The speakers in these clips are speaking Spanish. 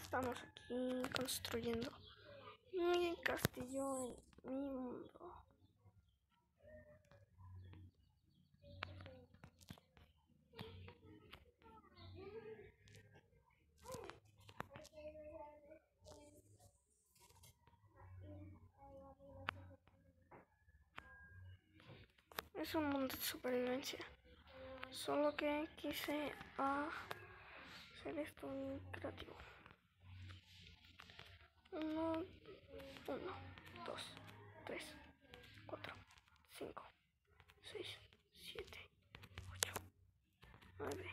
Estamos aquí construyendo mi castillo en mi mundo. Es un mundo de supervivencia, solo que quise hacer esto muy creativo. 1, 2, 3, 4, 5, 6, 7, 8, 9,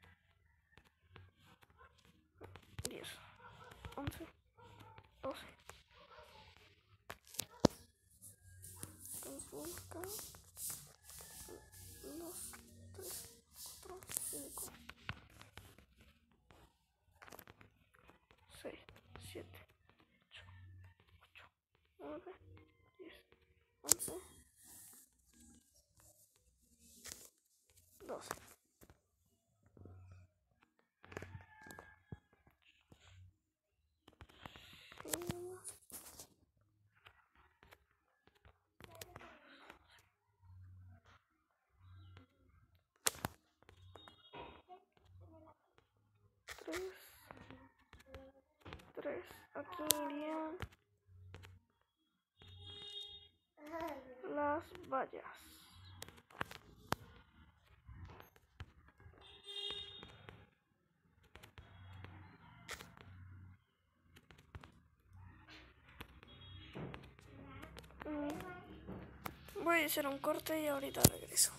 10, 11, 12. Entonces acá 1, 2, 3, 4, 5, 6, 7, 8, 9, 10, 11, 12. Tres. Aquí irían las vallas. Voy a hacer un corte y ahorita regreso.